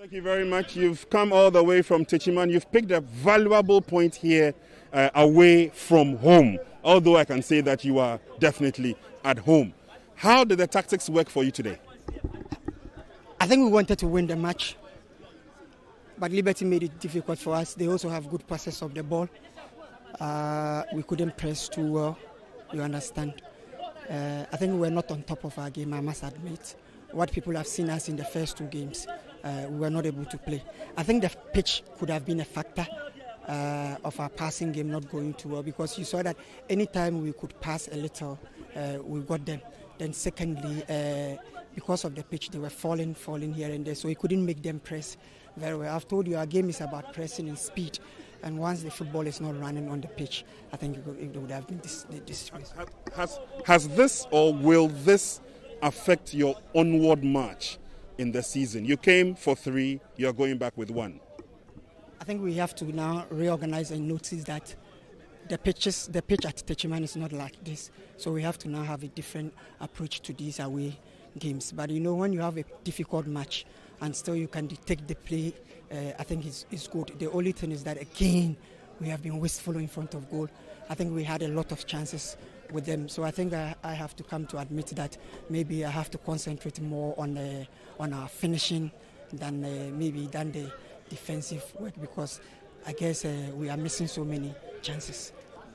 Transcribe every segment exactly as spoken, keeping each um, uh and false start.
Thank you very much. You've come all the way from Techiman. You've picked a valuable point here uh, away from home, although I can say that you are definitely at home. How did the tactics work for you today? I think we wanted to win the match, but Liberty made it difficult for us. They also have good passes of the ball. Uh, we couldn't press too well, you understand. Uh, I think we were not on top of our game, I must admit. What people have seen us in the first two games, uh, we were not able to play. I think the pitch could have been a factor uh, of our passing game not going too well, because you saw that anytime we could pass a little, uh, we got them. Then secondly, uh, because of the pitch, they were falling, falling here and there, so we couldn't make them press very well. I've told you, our game is about pressing and speed. And once the football is not running on the pitch, I think it would, it would have been this. this has, has, has this or will this affect your onward march in the season? You came for three, you're going back with one. I think we have to now reorganize and notice that the pitches, the pitch at Techiman is not like this. So we have to now have a different approach to these away games. But you know, when you have a difficult match and still you can detect the play, Uh, I think it's, it's good. The only thing is that, again, we have been wasteful in front of goal. I think we had a lot of chances with them. So I think I, I have to come to admit that maybe I have to concentrate more on uh, on our finishing than uh, maybe than the defensive work, because I guess uh, we are missing so many chances.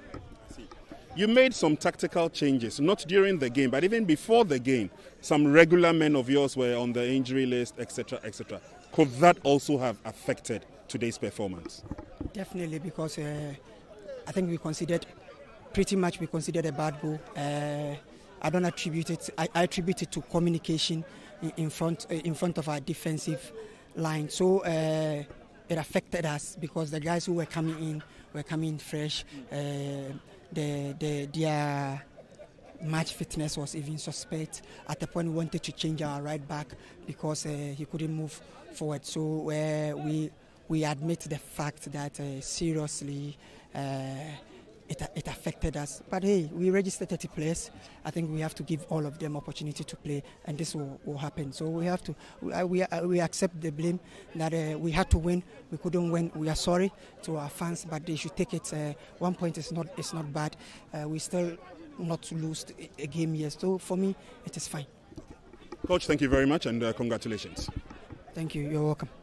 You made some tactical changes, not during the game, but even before the game. Some regular men of yours were on the injury list, et cetera, et cetera. Could that also have affected today's performance? Definitely, because uh, I think we considered, pretty much we considered a bad goal. Uh, I don't attribute it, I, I attribute it to communication in, in front uh, in front of our defensive line. So uh, it affected us because the guys who were coming in were coming in fresh. Uh, the, the, their match fitness was even suspect. At the point we wanted to change our right back because uh, he couldn't move forward. So uh, we we admit the fact that uh, seriously uh, it, it affected us. But hey, we registered thirty players. I think we have to give all of them opportunity to play, and this will, will happen. So we have to we we, we accept the blame that uh, we had to win. We couldn't win. We are sorry to our fans, but they should take it. Uh, one point is not is not bad. Uh, we still not to lose a game here. So for me, it is fine. Coach, thank you very much, and uh, congratulations. Thank you. You're welcome.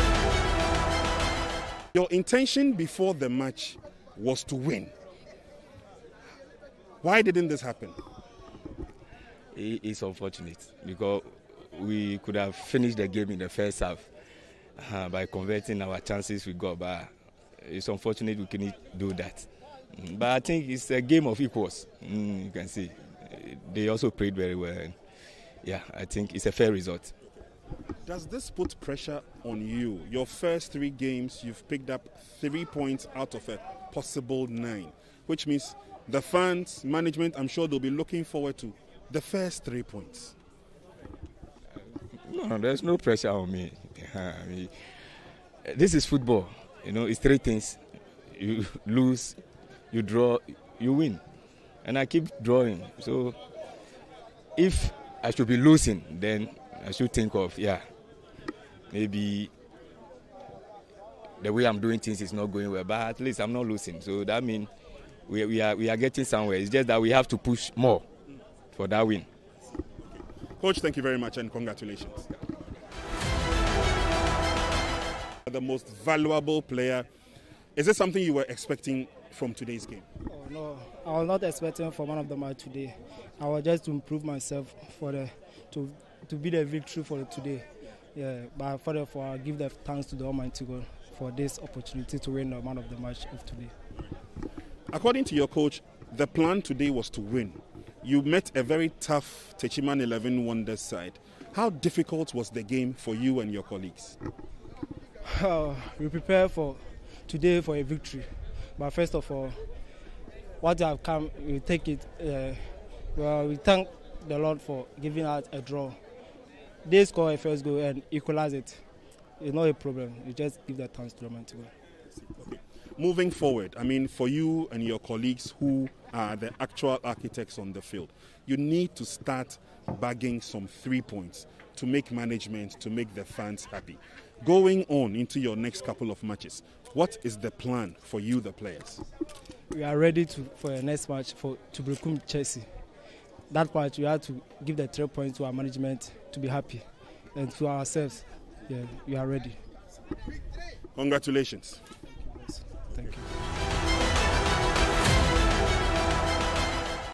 Your intention before the match was to win. Why didn't this happen? It's unfortunate because we could have finished the game in the first half uh, by converting our chances we got, but it's unfortunate we couldn't do that. But I think it's a game of equals. Mm, you can see they also played very well. Yeah, I think it's a fair result. Does this put pressure on you? Your first three games, you've picked up three points out of a possible nine, which means the fans, management, I'm sure they'll be looking forward to the first three points. No, there's no pressure on me. I mean, this is football. You know, it's three things: you lose, you draw, you win. And I keep drawing. So if I should be losing, then I should think of, yeah, maybe the way I'm doing things is not going well, but at least I'm not losing. So that means we, we, are, we are getting somewhere. It's just that we have to push more for that win. Coach, thank you very much and congratulations. The most valuable player. Is this something you were expecting from today's game? Oh, no, I was not expecting for one of the match today. I was just to improve myself for the to to be the victory for today. Yeah, but for therefore I give the thanks to the Almighty God for this opportunity to win the man of the match of today. According to your coach, the plan today was to win. You met a very tough Techiman eleven Wonders side. How difficult was the game for you and your colleagues? Uh, we prepare for today for a victory, but first of all, what have come, we take it. Uh, well, we thank the Lord for giving us a draw. They score a first goal and equalize it. It's not a problem. You just give that thanks to the man to go. Okay. Moving forward, I mean, for you and your colleagues who are the actual architects on the field. You need to start bagging some three points to make management, to make the fans happy. Going on into your next couple of matches, what is the plan for you, the players? We are ready to for the next match for to become Chelsea. That part we have to give the three points to our management to be happy, and to ourselves. Yeah, we are ready. Congratulations. Thank you.